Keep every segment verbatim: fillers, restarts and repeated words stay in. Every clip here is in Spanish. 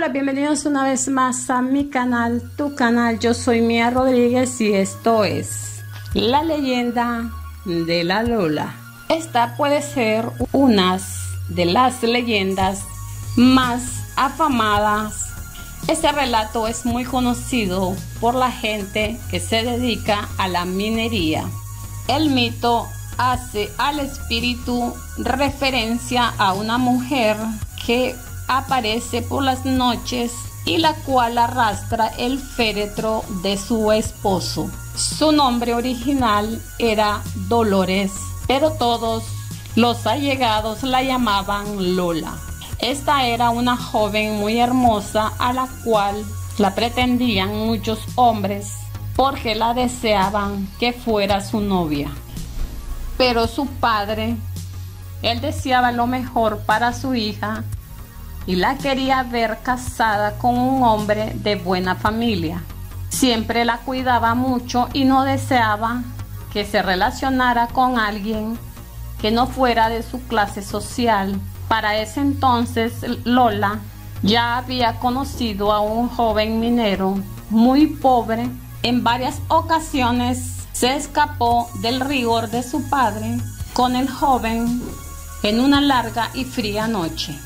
Hola, bienvenidos una vez más a mi canal, tu canal. Yo soy Mía Rodríguez y esto es La Leyenda de la Lola. Esta puede ser una de las leyendas más afamadas. Este relato es muy conocido por la gente que se dedica a la minería. El mito hace al espíritu referencia a una mujer que aparece por las noches y la cual arrastra el féretro de su esposo. Su nombre original era Dolores, pero todos los allegados la llamaban Lola. Esta era una joven muy hermosa a la cual la pretendían muchos hombres porque la deseaban que fuera su novia. Pero su padre, él deseaba lo mejor para su hija y la quería ver casada con un hombre de buena familia. Siempre la cuidaba mucho y no deseaba que se relacionara con alguien que no fuera de su clase social. Para ese entonces Lola ya había conocido a un joven minero muy pobre. En varias ocasiones se escapó del rigor de su padre con el joven en una larga y fría noche.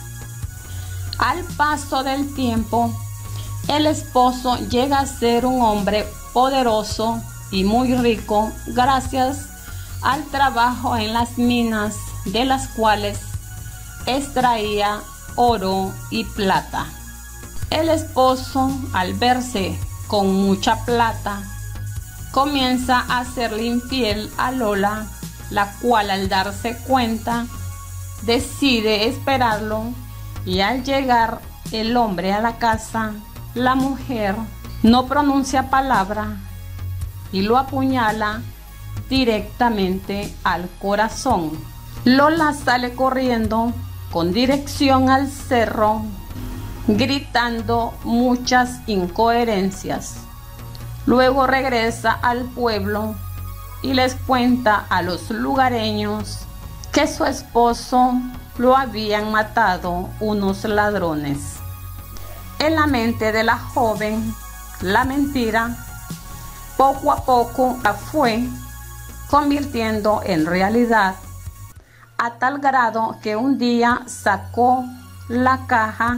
Al paso del tiempo, el esposo llega a ser un hombre poderoso y muy rico gracias al trabajo en las minas, de las cuales extraía oro y plata. El esposo, al verse con mucha plata, comienza a serle infiel a Lola, la cual al darse cuenta decide esperarlo. Y al llegar el hombre a la casa, la mujer no pronuncia palabra y lo apuñala directamente al corazón. Lola sale corriendo con dirección al cerro, gritando muchas incoherencias. Luego regresa al pueblo y les cuenta a los lugareños que su esposo lo habían matado unos ladrones. En la mente de la joven, la mentira poco a poco la fue convirtiendo en realidad, a tal grado que un día sacó la caja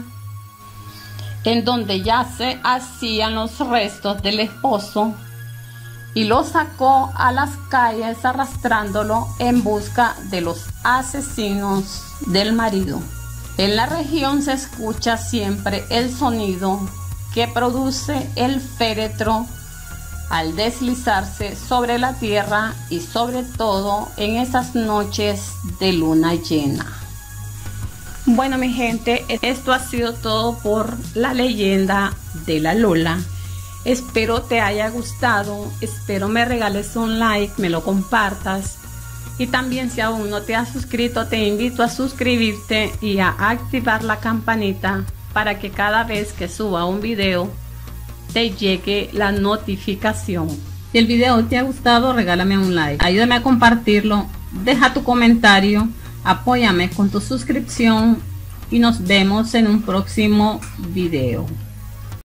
en donde ya se hacían los restos del esposo y lo sacó a las calles arrastrándolo en busca de los asesinos del marido. En la región se escucha siempre el sonido que produce el féretro al deslizarse sobre la tierra y sobre todo en esas noches de luna llena. Bueno, mi gente, esto ha sido todo por la leyenda de la Lola. Espero te haya gustado, espero me regales un like, me lo compartas y también si aún no te has suscrito te invito a suscribirte y a activar la campanita para que cada vez que suba un video te llegue la notificación. Si el video te ha gustado, regálame un like, ayúdame a compartirlo, deja tu comentario, apóyame con tu suscripción y nos vemos en un próximo video.